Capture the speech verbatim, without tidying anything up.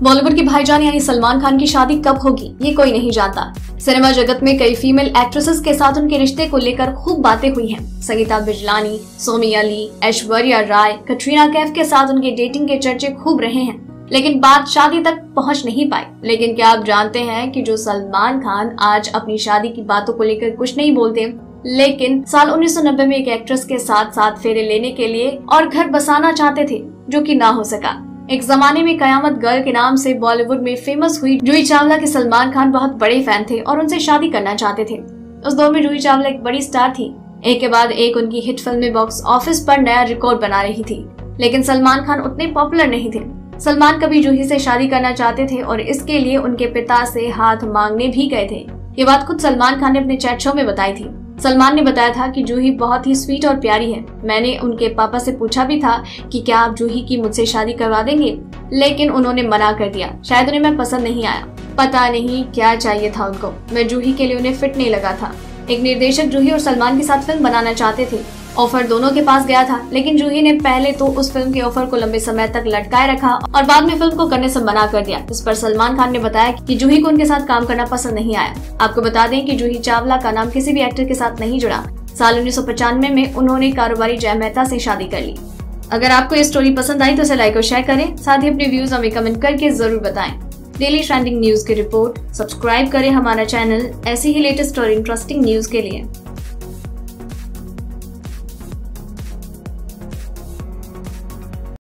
बॉलीवुड के भाईजान यानी सलमान खान की शादी कब होगी ये कोई नहीं जानता। सिनेमा जगत में कई फीमेल एक्ट्रेसेस के साथ उनके रिश्ते को लेकर खूब बातें हुई हैं। संगीता बिजलानी, सोमी अली, ऐश्वर्या राय, कटरीना कैफ के साथ उनके डेटिंग के चर्चे खूब रहे हैं, लेकिन बात शादी तक पहुंच नहीं पाई। लेकिन क्या आप जानते हैं कि जो सलमान खान आज अपनी शादी की बातों को लेकर कुछ नहीं बोलते, लेकिन साल उन्नीस सौ नब्बे में एक एक्ट्रेस के साथ साथ फेरे लेने के लिए और घर बसाना चाहते थे, जो कि ना हो सका। एक जमाने में कयामत गर्ल के नाम से बॉलीवुड में फेमस हुई जूही चावला के सलमान खान बहुत बड़े फैन थे और उनसे शादी करना चाहते थे। उस दौर में जूही चावला एक बड़ी स्टार थी। एक के बाद एक उनकी हिट फिल्में बॉक्स ऑफिस पर नया रिकॉर्ड बना रही थी, लेकिन सलमान खान उतने पॉपुलर नहीं थे। सलमान कभी जूही से शादी करना चाहते थे और इसके लिए उनके पिता से हाथ मांगने भी गए थे। ये बात खुद सलमान खान ने अपने चैट शो में बताई थी। सलमान ने बताया था कि जूही बहुत ही स्वीट और प्यारी है। मैंने उनके पापा से पूछा भी था कि क्या आप जूही की मुझसे शादी करवा देंगे, लेकिन उन्होंने मना कर दिया। शायद उन्हें मैं पसंद नहीं आया, पता नहीं क्या चाहिए था उनको। मैं जूही के लिए उन्हें फिट नहीं लगा था। एक निर्देशक जूही और सलमान के साथ फिल्म बनाना चाहते थे। ऑफर दोनों के पास गया था, लेकिन जूही ने पहले तो उस फिल्म के ऑफर को लंबे समय तक लटकाए रखा और बाद में फिल्म को करने से मना कर दिया। इस पर सलमान खान ने बताया कि जूही को उनके साथ काम करना पसंद नहीं आया। आपको बता दें कि जूही चावला का नाम किसी भी एक्टर के साथ नहीं जुड़ा। साल उन्नीस सौ पचानवे में उन्होंने कारोबारी जय मेहता से शादी कर ली। अगर आपको ये स्टोरी पसंद आई तो इसे लाइक और शेयर करें, साथ ही अपने व्यूज हमें कमेंट करके जरूर बताएं। डेली ट्रेंडिंग न्यूज की रिपोर्ट सब्सक्राइब करें हमारा चैनल ऐसी ही लेटेस्ट और इंटरेस्टिंग न्यूज के लिए।